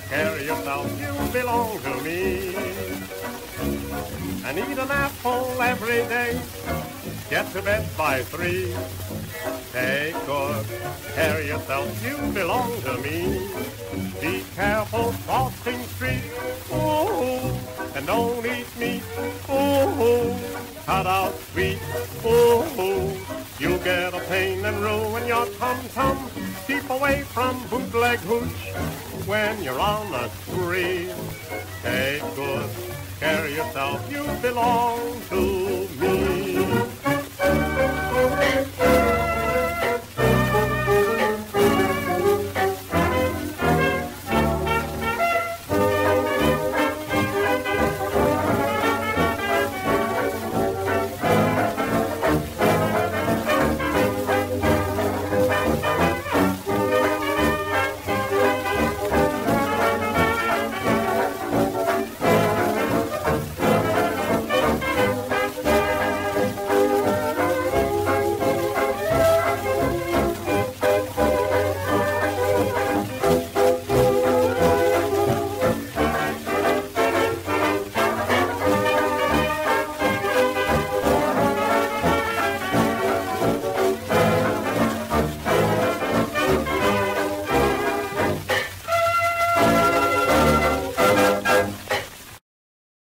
carry yourself, you belong to me. And eat an apple every day, get to bed by 3. Take good care of yourself, you belong to me. Be careful crossing streets, ooh, and don't eat meat, ooh, cut out sweet, ooh, you'll get a pain and ruin your tum-tum. Keep away from bootleg hooch when you're on the spree. Take good care of yourself, you belong to me.